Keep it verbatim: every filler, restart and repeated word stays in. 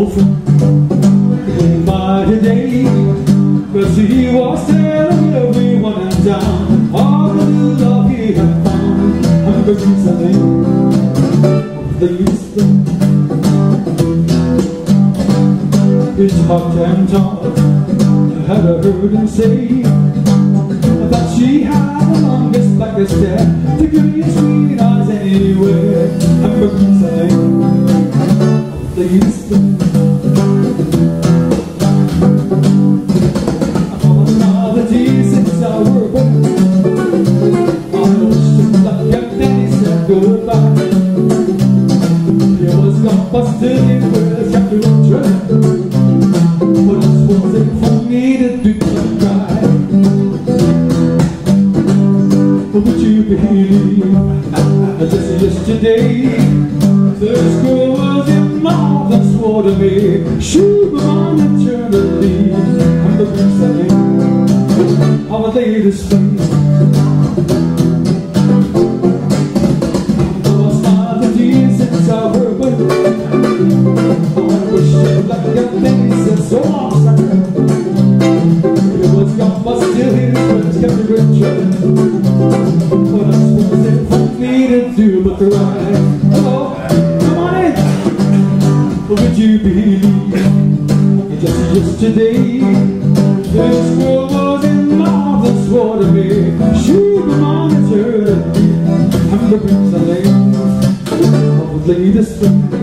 old friend came by today, cause he was telling everyone in town all the new love he had found. I'm the reason they used to. His heart and tongue had I heard him say that she had the longest, blackest hair, the prettiest sweet eyes anywhere. I'm the reason they used to. Goodbye. It was gone busted in words after a trip, but it wasn't for me to do but cry. Would you believe just yesterday this girl was in love and swore to me she was on eternity. I'm the reason of a latest face. So awesome. It was gone, but still his friends kept it rich. What I suppose it for me to do but cry. Hello, come on in. Would you believe just yesterday this girl was in love and swore to me she was on eternity. I'm the prince of the latest thing.